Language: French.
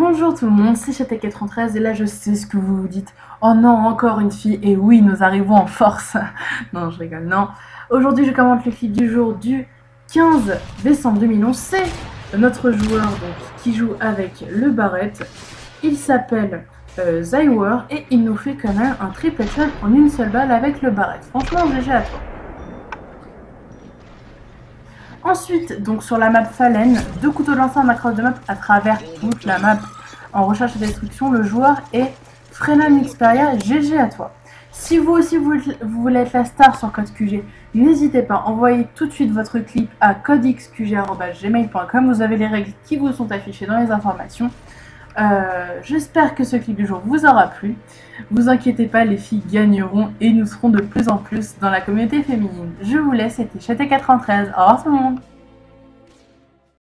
Bonjour tout le monde, c'est Châtelet93 et là je sais ce que vous vous dites. Oh non, encore une fille, et oui, nous arrivons en force. Non, je rigole, non. Aujourd'hui je commente le clip du jour du 15 décembre 2011. C'est notre joueur donc, qui joue avec le Barrett. Il s'appelle Zywer et il nous fait quand même un triple headshot en une seule balle avec le Barrett. Franchement, GG à toi. Ensuite, donc sur la map Fallen, 2 couteaux de lancer en across de map à travers toute la map en recherche et destruction. Le joueur est Frenan Xperia, GG à toi. Si vous aussi vous voulez être la star sur code QG, n'hésitez pas, envoyez tout de suite votre clip à codexqg@gmail.com. Vous avez les règles qui vous sont affichées dans les informations. J'espère que ce clip du jour vous aura plu. Vous inquiétez pas, les filles gagneront et nous serons de plus en plus dans la communauté féminine. Je vous laisse, c'était Châtelet93. Au revoir tout le monde.